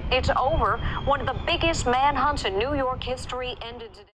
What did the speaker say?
It's over. One of the biggest manhunts in New York history ended today.